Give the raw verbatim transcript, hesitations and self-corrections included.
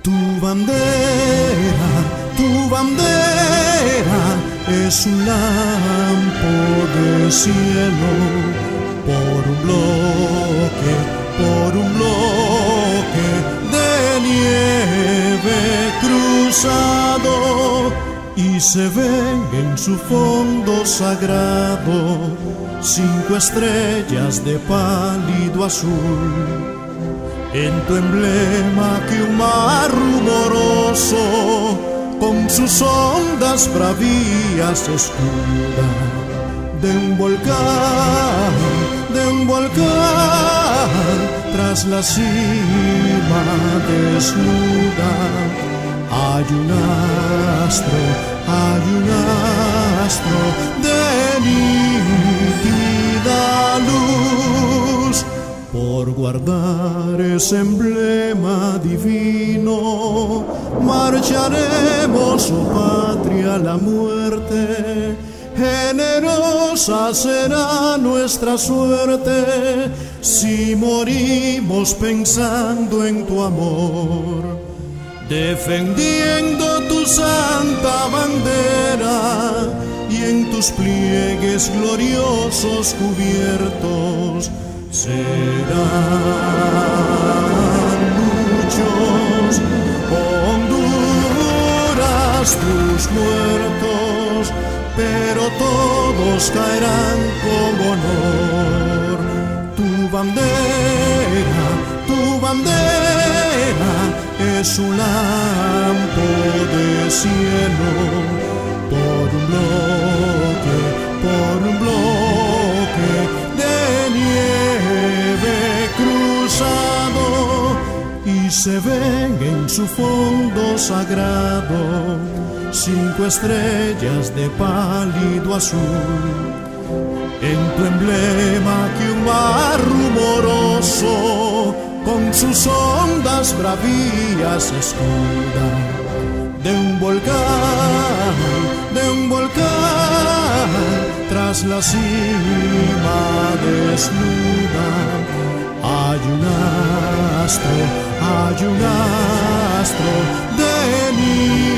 Tu bandera, tu bandera es un lampo de cielo, por un bloque, por un bloque de nieve cruzado, y se ven en su fondo sagrado cinco estrellas de pálido azul. En tu emblema que un mar rumoroso con sus ondas bravías escuda, de un volcán, de un volcán, tras la cima desnuda, hay un astro, hay un astro de nítida luz. Por guardar ese emblema divino, marcharemos, oh patria, a la muerte. Generosa será nuestra suerte si morimos pensando en tu amor, defendiendo tu santa bandera, y en tus pliegues gloriosos cubiertos serán muchos, Honduras, tus muertos, pero todos caerán con honor. Tu bandera, tu bandera es un lampo de cielo, por un bloque, por un bloque de nieve cruzado, y se ven en su fondo sagrado cinco estrellas de pálido azul. En tu emblema que un mar rumoroso con sus ondas bravías escuda, de un volcán, de un volcán, tras la cima desnuda, hay un astro, hay un astro de nieve